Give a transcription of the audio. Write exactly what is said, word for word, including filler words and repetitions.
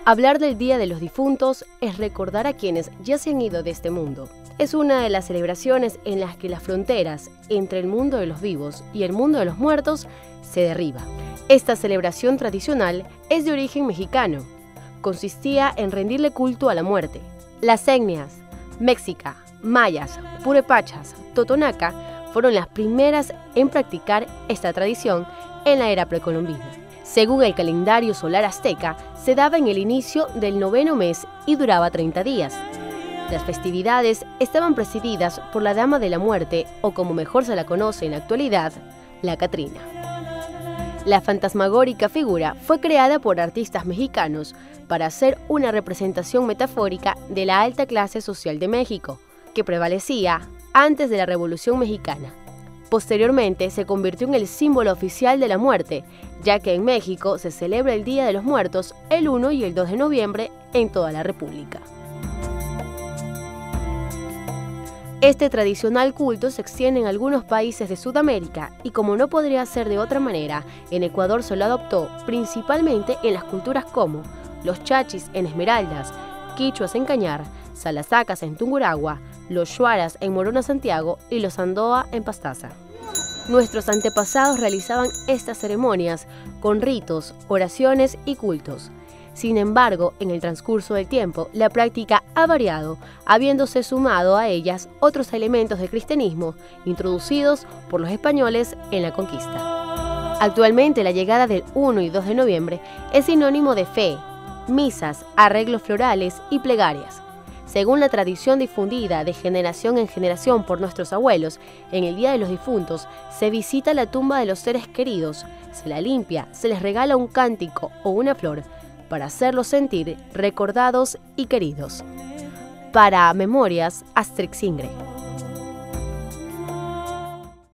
Hablar del Día de los Difuntos es recordar a quienes ya se han ido de este mundo. Es una de las celebraciones en las que las fronteras entre el mundo de los vivos y el mundo de los muertos se derriba. Esta celebración tradicional es de origen mexicano. Consistía en rendirle culto a la muerte. Las etnias mexica, mayas, purépachas, totonaca fueron las primeras en practicar esta tradición en la era precolombina. Según el calendario solar azteca, se daba en el inicio del noveno mes y duraba treinta días. Las festividades estaban presididas por la Dama de la Muerte, o como mejor se la conoce en la actualidad, la Catrina. La fantasmagórica figura fue creada por artistas mexicanos para hacer una representación metafórica de la alta clase social de México, que prevalecía antes de la Revolución Mexicana. Posteriormente se convirtió en el símbolo oficial de la muerte, ya que en México se celebra el Día de los Muertos el uno y el dos de noviembre en toda la República. Este tradicional culto se extiende en algunos países de Sudamérica y, como no podría ser de otra manera, en Ecuador se lo adoptó principalmente en las culturas como los chachis en Esmeraldas, quichuas en Cañar, salasacas en Tungurahua, los shuaras en Morona Santiago y los andoa en Pastaza. Nuestros antepasados realizaban estas ceremonias con ritos, oraciones y cultos. Sin embargo, en el transcurso del tiempo, la práctica ha variado, habiéndose sumado a ellas otros elementos del cristianismo introducidos por los españoles en la conquista. Actualmente, la llegada del uno y dos de noviembre es sinónimo de fe, misas, arreglos florales y plegarias. Según la tradición difundida de generación en generación por nuestros abuelos, en el Día de los Difuntos se visita la tumba de los seres queridos, se la limpia, se les regala un cántico o una flor para hacerlos sentir recordados y queridos. Para Memorias, Astrix Ingre.